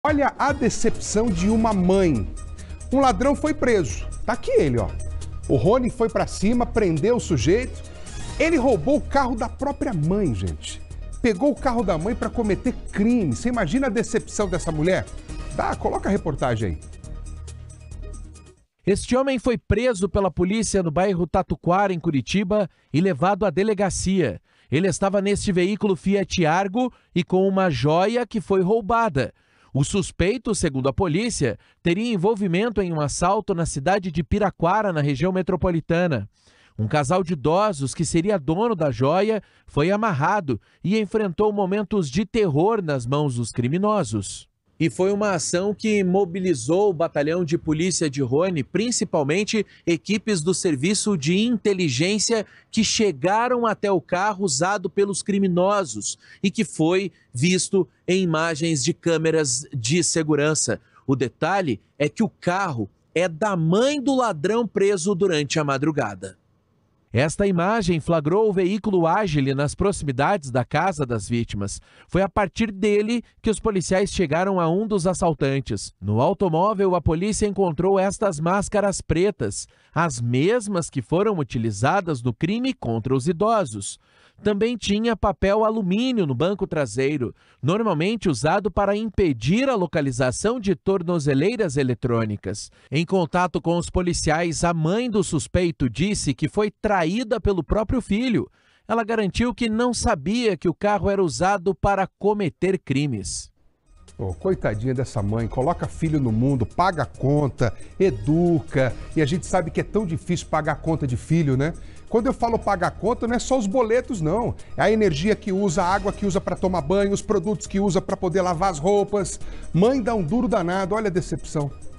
Olha a decepção de uma mãe. Um ladrão foi preso. Tá aqui ele, ó. O Rony foi pra cima, prendeu o sujeito. Ele roubou o carro da própria mãe, gente. Pegou o carro da mãe pra cometer crime. Você imagina a decepção dessa mulher? Tá, coloca a reportagem aí. Este homem foi preso pela polícia no bairro Tatuquara, em Curitiba, e levado à delegacia. Ele estava neste veículo Fiat Argo e com uma joia que foi roubada. O suspeito, segundo a polícia, teria envolvimento em um assalto na cidade de Piraquara, na região metropolitana. Um casal de idosos que seria dono da joia foi amarrado e enfrentou momentos de terror nas mãos dos criminosos. E foi uma ação que mobilizou o batalhão de polícia de Rony, principalmente equipes do serviço de inteligência que chegaram até o carro usado pelos criminosos e que foi visto em imagens de câmeras de segurança. O detalhe é que o carro é da mãe do ladrão preso durante a madrugada. Esta imagem flagrou o veículo Agile nas proximidades da casa das vítimas. Foi a partir dele que os policiais chegaram a um dos assaltantes. No automóvel, a polícia encontrou estas máscaras pretas, as mesmas que foram utilizadas no crime contra os idosos. Também tinha papel alumínio no banco traseiro, normalmente usado para impedir a localização de tornozeleiras eletrônicas. Em contato com os policiais, a mãe do suspeito disse que foi traída pelo próprio filho. Ela garantiu que não sabia que o carro era usado para cometer crimes. Oh, coitadinha dessa mãe, coloca filho no mundo, paga a conta, educa. E a gente sabe que é tão difícil pagar a conta de filho, né? Quando eu falo pagar a conta, não é só os boletos, não. É a energia que usa, a água que usa para tomar banho, os produtos que usa para poder lavar as roupas. Mãe dá um duro danado, olha a decepção.